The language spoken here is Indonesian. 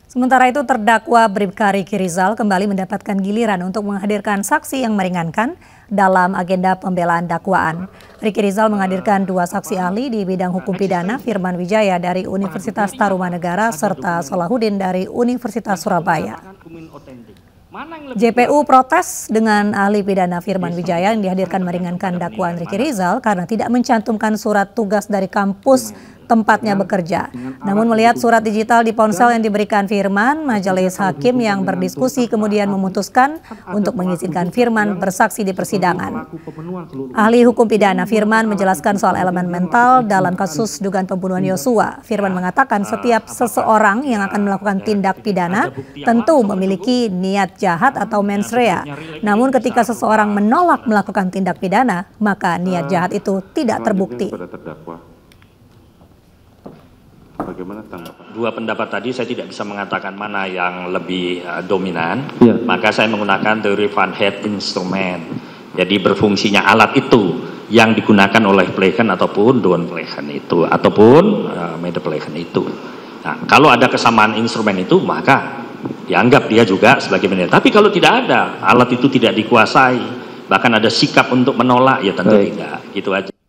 Sementara itu terdakwa Bribka Riki Rizal kembali mendapatkan giliran untuk menghadirkan saksi yang meringankan dalam agenda pembelaan dakwaan. Riki Rizal menghadirkan dua saksi ahli di bidang hukum pidana, Firman Wijaya dari Universitas Tarumanegara serta Solahuddin dari Universitas Surabaya. JPU protes dengan ahli pidana Firman Wijaya yang dihadirkan meringankan dakwaan Riki Rizal karena tidak mencantumkan surat tugas dari kampus tempatnya bekerja. Namun melihat surat digital di ponsel yang diberikan Firman, majelis hakim yang berdiskusi kemudian memutuskan untuk mengizinkan Firman bersaksi di persidangan. Ahli hukum pidana Firman menjelaskan soal elemen mental dalam kasus dugaan pembunuhan Yosua. Firman mengatakan setiap seseorang yang akan melakukan tindak pidana tentu memiliki niat jahat atau mens rea. Namun ketika seseorang menolak melakukan tindak pidana, maka niat jahat itu tidak terbukti. Bagaimana tanggapan? Dua pendapat tadi saya tidak bisa mengatakan mana yang lebih dominan, maka saya menggunakan teori Van Het instrument. Jadi berfungsinya alat itu yang digunakan oleh plegen ataupun doon plegen itu, ataupun mede plegen itu. Nah, kalau ada kesamaan instrumen itu, maka dianggap dia juga sebagai menilai. Tapi kalau tidak ada, alat itu tidak dikuasai, bahkan ada sikap untuk menolak, ya tentu tidak. Gitu aja.